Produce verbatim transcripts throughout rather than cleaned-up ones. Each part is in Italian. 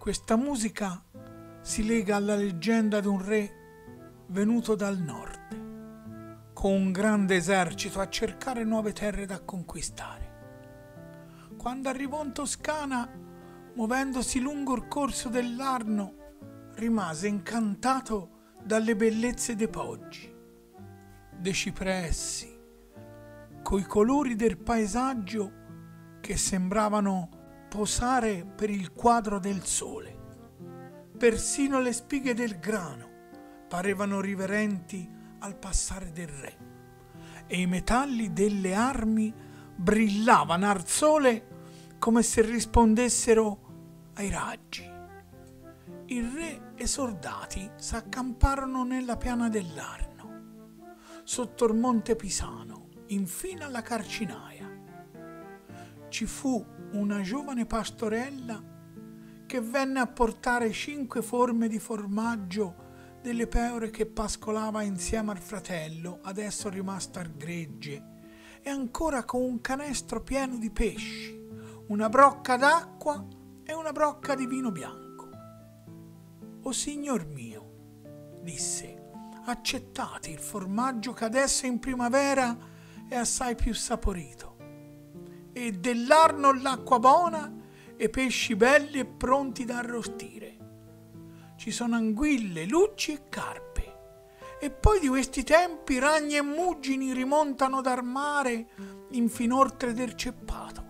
Questa musica si lega alla leggenda di un re venuto dal nord, con un grande esercito a cercare nuove terre da conquistare. Quando arrivò in Toscana, muovendosi lungo il corso dell'Arno, rimase incantato dalle bellezze dei poggi, dei cipressi, coi colori del paesaggio che sembravano posare per il quadro del sole. Persino le spighe del grano parevano riverenti al passare del re e i metalli delle armi brillavano al sole come se rispondessero ai raggi. Il re e i soldati s'accamparono nella piana dell'Arno, sotto il monte Pisano, infine alla Carcinaia. Ci fu una giovane pastorella che venne a portare cinque forme di formaggio delle pecore che pascolava insieme al fratello, adesso rimasto al gregge, e ancora con un canestro pieno di pesci, una brocca d'acqua e una brocca di vino bianco. «O signor mio», disse, «accettate il formaggio che adesso in primavera è assai più saporito, e dell'Arno l'acqua buona e pesci belli e pronti da arrostire. Ci sono anguille, lucci e carpe, e poi di questi tempi ragni e muggini rimontano dal mare in fin oltre del ceppato».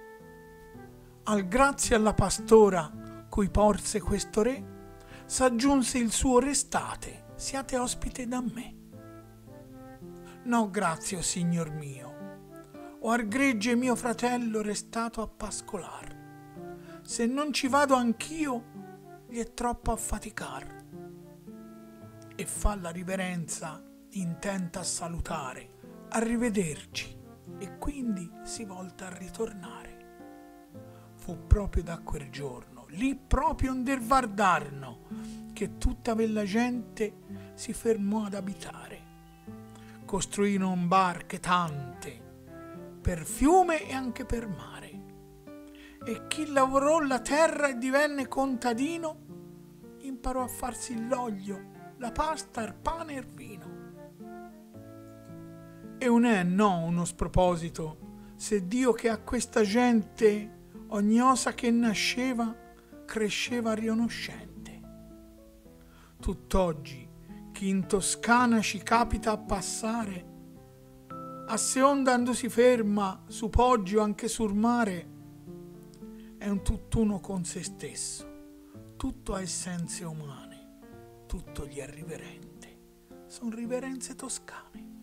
Al grazie alla pastora cui porse questo re, s'aggiunse il suo restate, siate ospite da me. «No, grazie, o signor mio, o al gregge mio fratello restato a pascolar. Se non ci vado anch'io, gli è troppo affaticar». E fa la riverenza intenta a salutare, arrivederci, e quindi si volta a ritornare. Fu proprio da quel giorno, lì proprio nel Vardarno, che tutta quella gente si fermò ad abitare. Costruirono barche tante, per fiume e anche per mare. E chi lavorò la terra e divenne contadino, imparò a farsi l'olio, la pasta, il pane e il vino. E non è no uno sproposito se Dio che a questa gente ogni osa che nasceva cresceva riconoscente. Tutt'oggi chi in Toscana ci capita a passare, a seconda quando si ferma su poggi o anche sul mare, è un tutt'uno con se stesso, tutto ha essenze umane, tutto gli è riverente, son riverenze toscane.